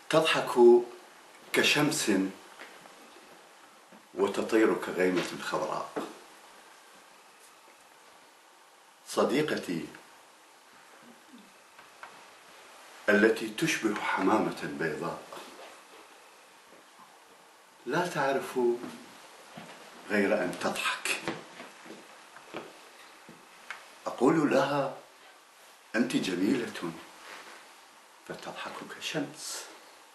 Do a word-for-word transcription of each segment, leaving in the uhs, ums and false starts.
تضحك كشمس وتطير كغيمة خضراء. صديقتي التي تشبه حمامة بيضاء لا تعرف غير أن تضحك. أقول لها: أنت جميلة، فتضحك كشمس.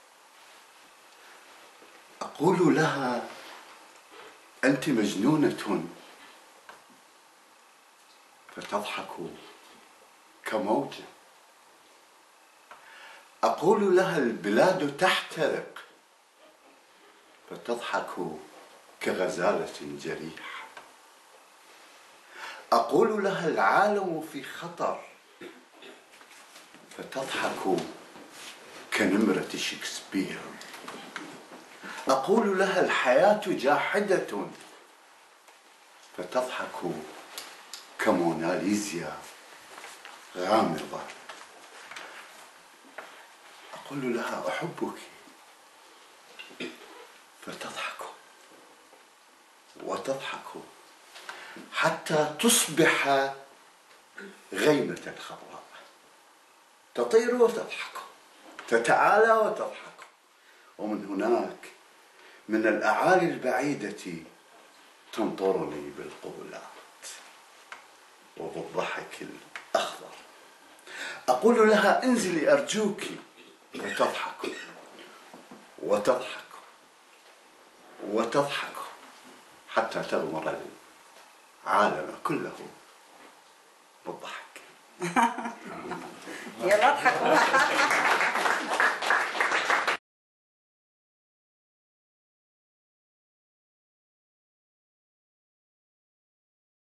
أقول لها: أنت مجنونة، فتضحك كموجة. أقول لها: البلاد تحترق، فتضحك كغزالة جريحة. أقول لها: العالم في خطر، فتضحك كنمرة شكسبير. أقول لها: الحياة جاحدة، فتضحك كموناليزيا غامضة. أقول لها: أحبك، فتضحك وتضحك حتى تصبح غيمة خضراء، تطير وتضحك، تتعالى وتضحك، ومن هناك من الأعالي البعيدة تنطرني بالقبلات وبالضحك الأخضر. أقول لها: انزلي أرجوك، فتضحك وتضحك وتضحك حتى تغمر العالم كله بالضحك. يلا اضحكوا.